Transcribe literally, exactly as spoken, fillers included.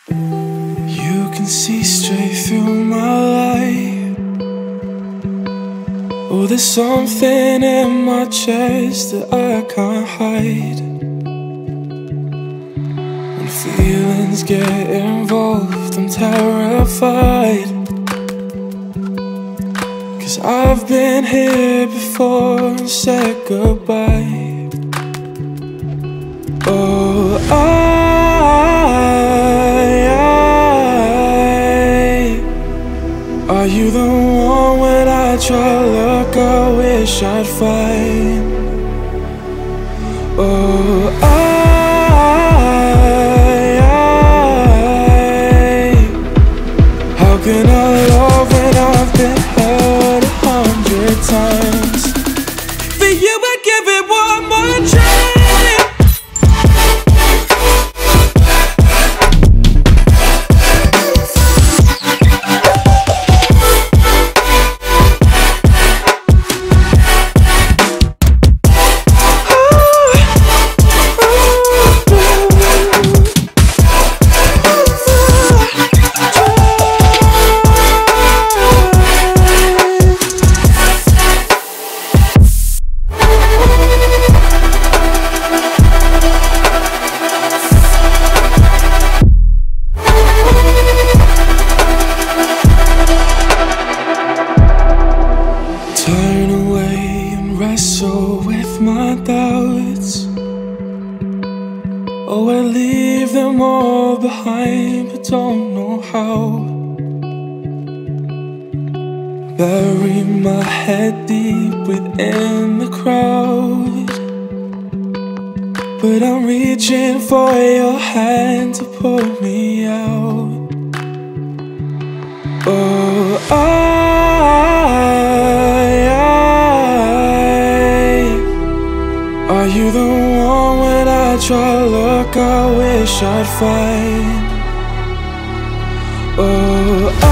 You can see straight through my life. Oh, there's something in my chest that I can't hide. When feelings get involved, I'm terrified. 'Cause I've been here before and said goodbye. Oh, I, I are you the one when I try to look, I wish I'd find? Oh, I, I how can I love when I've been hurt a hundred times? For you I'd give it one more try. Turn away and wrestle with my doubts. Oh, I leave them all behind, but don't know how. Bury my head deep within the crowd, but I'm reaching for your hand to pull me out. Oh, I, are you the one when I try to look, I wish I'd find? Oh, I